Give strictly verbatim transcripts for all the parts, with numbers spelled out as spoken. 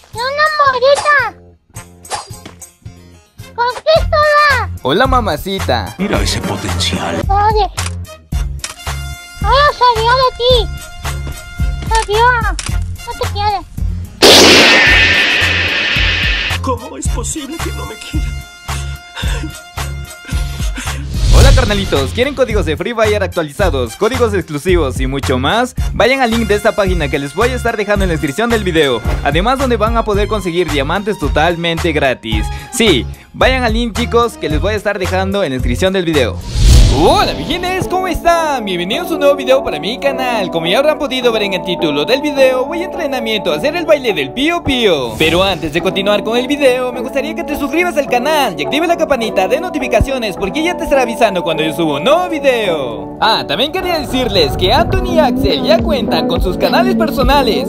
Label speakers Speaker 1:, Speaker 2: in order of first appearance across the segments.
Speaker 1: una morita. Conquístala.
Speaker 2: Hola, mamacita.
Speaker 3: Mira ese potencial.
Speaker 1: Oye. Ahora salió de ti. Salió. No te quiere.
Speaker 3: ¿Cómo es posible que no me quiera?
Speaker 2: Hola carnalitos, ¿quieren códigos de Free Fire actualizados, códigos exclusivos y mucho más? Vayan al link de esta página que les voy a estar dejando en la descripción del video. Además donde van a poder conseguir diamantes totalmente gratis. Sí, vayan al link chicos que les voy a estar dejando en la descripción del video. Hola mijines, ¿cómo están? Bienvenidos a un nuevo video para mi canal. Como ya habrán podido ver en el título del video, voy a entrenamiento a hacer el baile del Pío Pío. Pero antes de continuar con el video, me gustaría que te suscribas al canal y active la campanita de notificaciones, porque ya te estará avisando cuando yo subo un nuevo video. Ah, también quería decirles que Anthony y Axel ya cuentan con sus canales personales.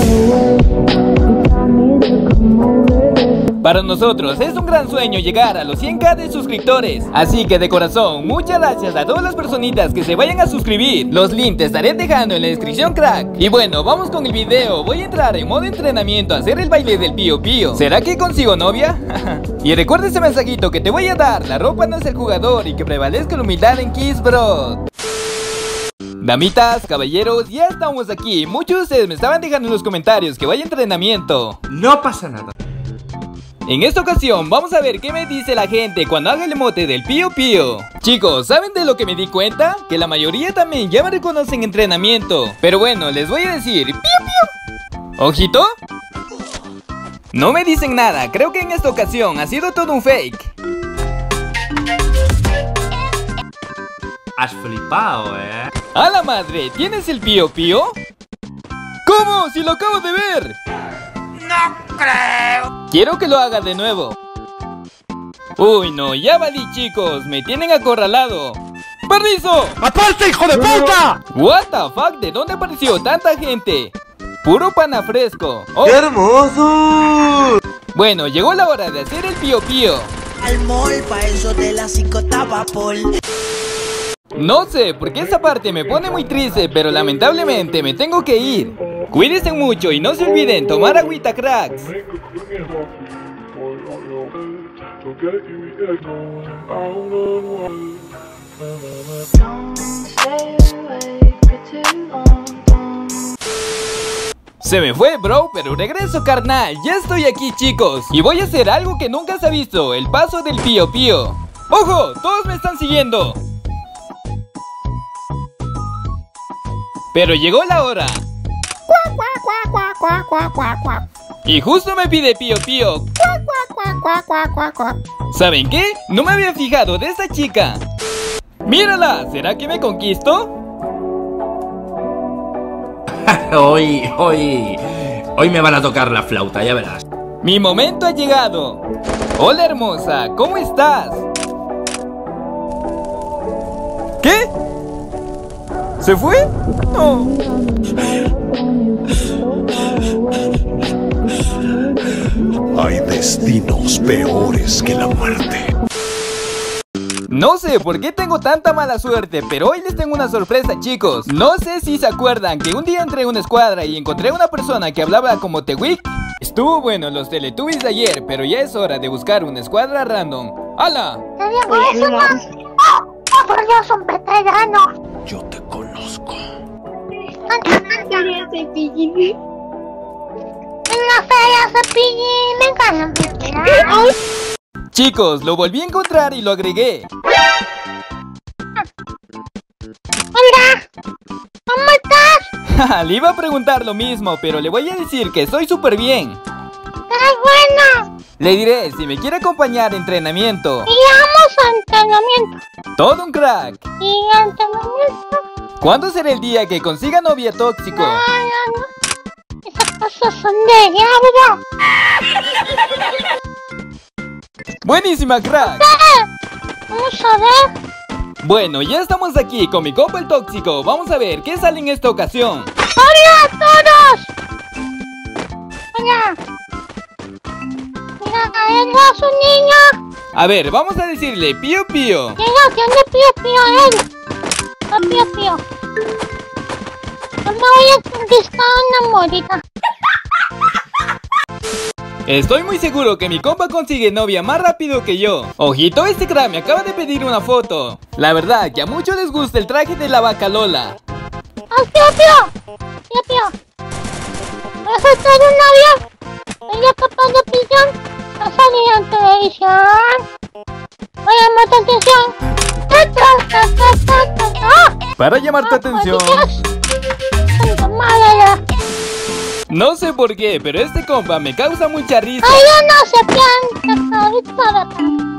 Speaker 2: Para nosotros es un gran sueño llegar a los cien k de suscriptores. Así que de corazón, muchas gracias a todas las personitas que se vayan a suscribir. Los links te estaré dejando en la descripción, crack. Y bueno, vamos con el video. Voy a entrar en modo entrenamiento a hacer el baile del Pío Pío. ¿Será que consigo novia? Y recuerda ese mensajito que te voy a dar. La ropa no es el jugador y que prevalezca la humildad en Kiss Bro. Damitas, caballeros, ya estamos aquí. Muchos de ustedes me estaban dejando en los comentarios que vaya a entrenamiento.
Speaker 4: No pasa nada.
Speaker 2: En esta ocasión vamos a ver qué me dice la gente cuando haga el emote del Pío Pío. Chicos, ¿saben de lo que me di cuenta? Que la mayoría también ya me reconocen en entrenamiento. Pero bueno, les voy a decir Pío Pío. ¿Ojito? No me dicen nada, creo que en esta ocasión ha sido todo un fake.
Speaker 4: Has flipado, eh.
Speaker 2: ¡A la madre! ¿Tienes el Pío Pío? ¿Cómo? ¡Si lo acabo de ver!
Speaker 3: ¡No creo!
Speaker 2: Quiero que lo haga de nuevo. Uy, no, ya valí chicos, me tienen acorralado. ¡Permiso!
Speaker 3: ¡Aparte, hijo de puta!
Speaker 2: What the fuck, ¿de dónde apareció tanta gente? Puro pana fresco. Oh.
Speaker 4: ¡Qué hermoso!
Speaker 2: Bueno, llegó la hora de hacer el Pío Pío.
Speaker 5: Al mall, pa' eso de la cincuenta Paul.
Speaker 2: No sé, porque esa parte me pone muy triste, pero lamentablemente me tengo que ir. Cuídense mucho y no se olviden tomar agüita, cracks. Se me fue, bro, pero regreso, carnal. Ya estoy aquí, chicos. Y voy a hacer algo que nunca se ha visto, el paso del Pío Pío. ¡Ojo! Todos me están siguiendo. Pero llegó la hora. Y justo me pide Pío Pío. ¿Saben qué? No me había fijado de esa chica. ¡Mírala! ¿Será que me conquisto?
Speaker 4: Hoy, hoy, hoy me van a tocar la flauta, ya verás.
Speaker 2: Mi momento ha llegado. Hola hermosa, ¿cómo estás? ¿Qué? ¿Se fue? No.
Speaker 3: Hay destinos peores que la muerte.
Speaker 2: No sé por qué tengo tanta mala suerte, pero hoy les tengo una sorpresa, chicos. No sé si se acuerdan que un día entré en una escuadra y encontré a una persona que hablaba como Tewick. Estuvo bueno los Teletubbies de ayer, pero ya es hora de buscar una escuadra random. ¡Hala!
Speaker 1: Te digo eso, no. ¡Oh! ¡Oh, por Dios, un veterano!
Speaker 3: Yo te conozco.
Speaker 1: En la feria Cepillín, me encantan veteranos.
Speaker 2: Chicos, lo volví a encontrar y lo agregué.
Speaker 1: Hola, ¿cómo estás?
Speaker 2: Le iba a preguntar lo mismo, pero le voy a decir que estoy súper bien.
Speaker 1: ¡Qué bueno!
Speaker 2: Le diré si me quiere acompañar a entrenamiento.
Speaker 1: Y vamos a entrenamiento.
Speaker 2: Todo un crack.
Speaker 1: Y entrenamiento.
Speaker 2: ¿Cuándo será el día que consiga novia tóxico?
Speaker 1: No, no, no. Esas cosas son de diablo.
Speaker 2: Buenísima, crack.
Speaker 1: Vamos a ver.
Speaker 2: Bueno, ya estamos aquí con mi compa el tóxico. Vamos a ver qué sale en esta ocasión.
Speaker 1: ¡Hola a todos! Hola. Mira, él no es un niño.
Speaker 2: A ver, vamos a decirle Pío Pío.
Speaker 1: Mira, tiene Pío Pío él. No Pío Pío. Yo me voy a conquistar una morita.
Speaker 2: Estoy muy seguro que mi compa consigue novia más rápido que yo. Ojito, este crack me acaba de pedir una foto. La verdad que a muchos les gusta el traje de la vaca Lola.
Speaker 1: ¡Ah, Pío Pío! ¡Pío Pío! ¿Me has soltado un novio? ¿Ella capaz de prisión? ¿Va a salir en televisión? Voy a llamar tu atención. ¡Ta, ta, ta, ta, ta, ta, ta!
Speaker 2: Para llamar tu
Speaker 1: Ah,
Speaker 2: atención.
Speaker 1: pues, Dios. Madre.
Speaker 2: No sé por qué, pero este compa me causa mucha risa.
Speaker 1: Ay, yo no se pianta, carita,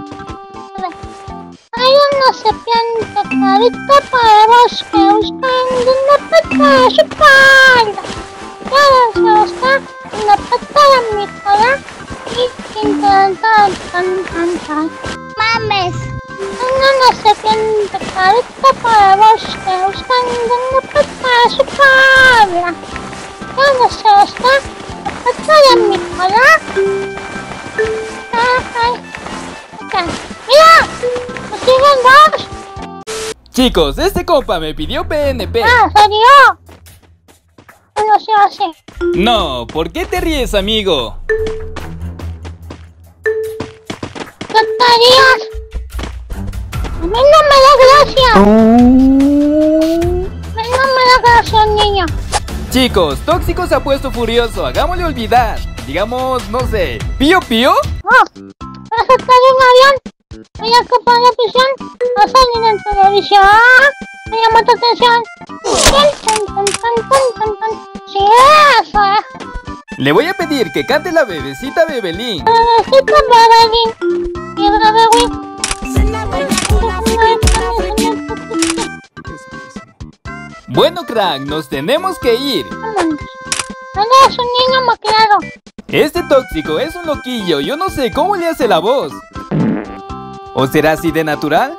Speaker 1: ay, yo no se pianta, carita para bosque, buscando una pata a su espalda. Cada se busca una pata a mi cola y tan tan tan tan tan. Mames. Ay, no se pianta, carita para bosque, buscando una pata a su espalda. Cada se busca de mi cola. ¡Mira! ¡Nos siguen dos!
Speaker 2: Chicos, este compa me pidió P N P.
Speaker 1: ¡Ah, serio! No se hace.
Speaker 2: No, ¿por qué te ríes, amigo?
Speaker 1: ¡Tonterías! A mí no me da gracia. A mí no me da gracia, niño.
Speaker 2: Chicos, Tóxico se ha puesto furioso, hagámosle olvidar. Digamos, no sé, ¿Pío Pío?
Speaker 1: Oh, para saltar de un avión. Voy a escapar de prisión. Va a salir en televisión. Me llama tu atención. Tan, tan, tan, tan, tan, tan. Sí, eso, eh.
Speaker 2: Le voy a pedir que cante la bebecita Bebelín.
Speaker 1: Bebecita Bebelín. Y Bebelín.
Speaker 2: Bueno, crack, nos tenemos que ir.
Speaker 1: Vámonos. Él es un niño maclado.
Speaker 2: Este Tóxico es un loquillo, yo no sé cómo le hace la voz. ¿O será así de natural?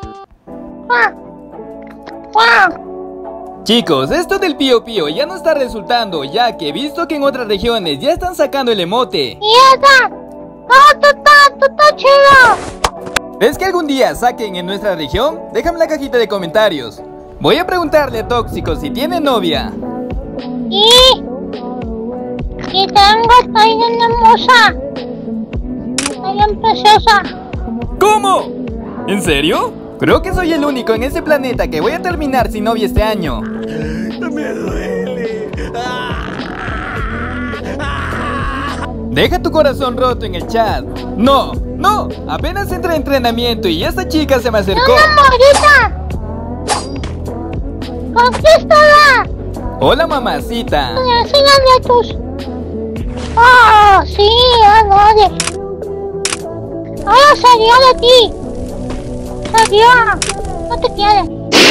Speaker 1: ¡Guau! ¡Guau!
Speaker 2: Chicos, esto del Pío Pío ya no está resultando, ya que he visto que en otras regiones ya están sacando el emote.
Speaker 1: ¡Y esa! ¡No, tú estás, tú estás chido!
Speaker 2: ¿Ves que algún día saquen en nuestra región? Déjame en la cajita de comentarios. Voy a preguntarle a Tóxico si tiene novia.
Speaker 1: ¡Y! ¡Y tengo, estoy bien hermosa! ¡Estoy bien preciosa!
Speaker 2: ¿Cómo? ¿En serio? Creo que soy el único en ese planeta que voy a terminar sin novia este año.
Speaker 3: Me duele.
Speaker 2: Deja tu corazón roto en el chat. No, no, apenas entré a entrenamiento y esta chica se me acercó.
Speaker 1: ¡Una morita! ¡Conquístala!
Speaker 2: Hola, mamacita.
Speaker 1: Enséñale a tus... ¡Oh, sí! ¡Ahora! ¡Ahora salió de ti! ¡Salió! ¡No te quieres!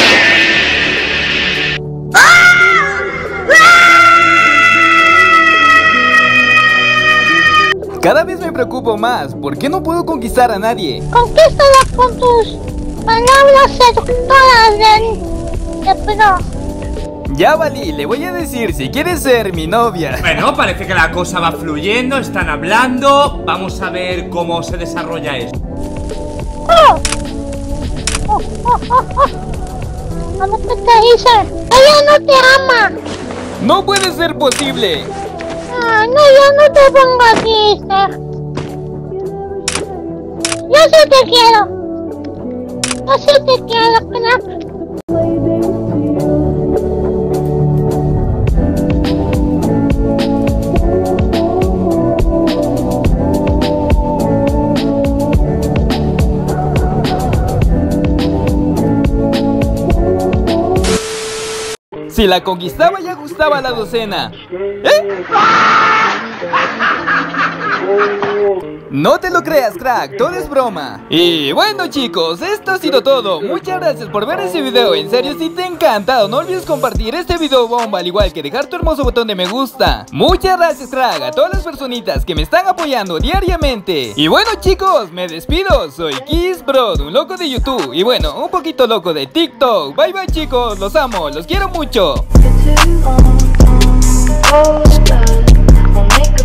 Speaker 2: Cada vez me preocupo más. ¿Por qué no puedo conquistar a nadie?
Speaker 1: Conquístala con tus palabras seductoras de... de pro.
Speaker 2: Ya, Valí, le voy a decir si quieres ser mi novia.
Speaker 4: Bueno, parece que la cosa va fluyendo, están hablando. Vamos a ver cómo se desarrolla esto.
Speaker 1: ¡Oh! ¡Oh, oh, oh, oh! ¿Cómo que te dice? ¡Ella no te ama!
Speaker 2: No puede ser posible.
Speaker 1: ¡Ah, no, yo no te pongo triste! ¡Yo sí te quiero! ¡Yo sí te quiero, crack!
Speaker 2: Si la conquistaba ya gustaba la docena. ¿Eh? No te lo creas, crack, todo es broma. Y bueno, chicos, esto ha sido todo. Muchas gracias por ver este video. En serio, si te ha encantado, no olvides compartir este video bomba, al igual que dejar tu hermoso botón de me gusta. Muchas gracias, crack, a todas las personitas que me están apoyando diariamente. Y bueno, chicos, me despido. Soy KissBrod, un loco de YouTube. Y bueno, un poquito loco de TikTok. Bye bye, chicos, los amo, los quiero mucho.
Speaker 6: Get too long, long, close, but I'll make a